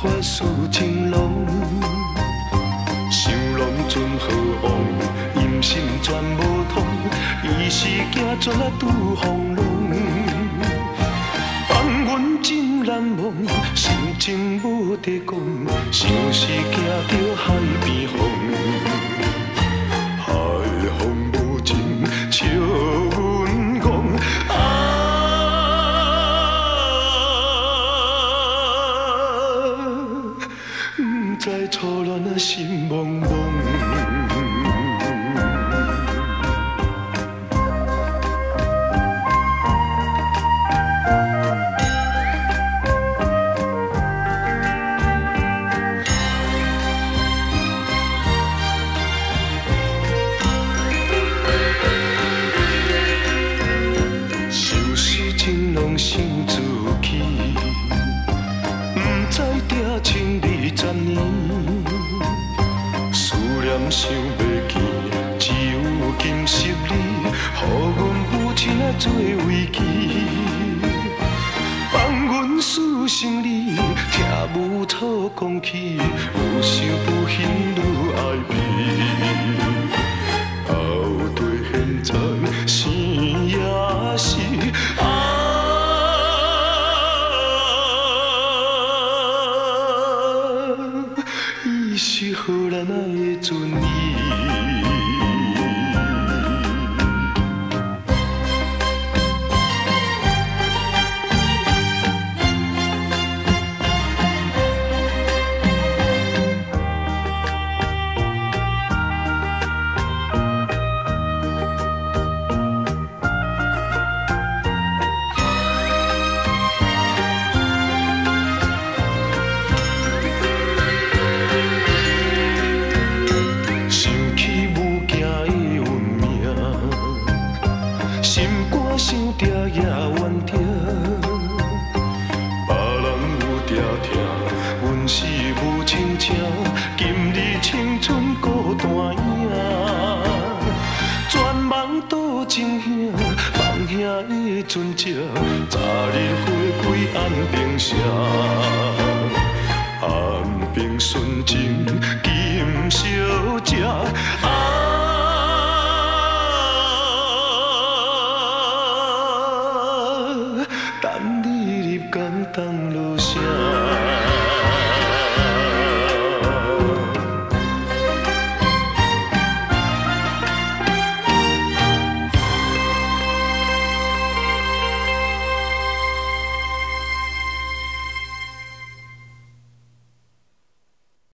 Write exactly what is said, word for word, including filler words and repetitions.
法事情浓，想拢准好往，阴心全无通，伊是惊绝啊拄风浪。放阮真难忘，心情无得讲，像是行着海边风。海风无情，笑阮讲啊，不知初恋啊心茫茫。想自己，不知定情二十年，思念想袂见，只有今昔你，予阮有情啊做危机。放阮思心里，听无草讲起，愈想愈恨愈爱你。后对现在生也是爱。是好咱爱的尊意。心肝想着也怨着，别人有定听，阮是无亲情，今日青春孤单影，全梦倒情兄，梦兄的船只，早日回归安平城，安平纯情今小姐。啊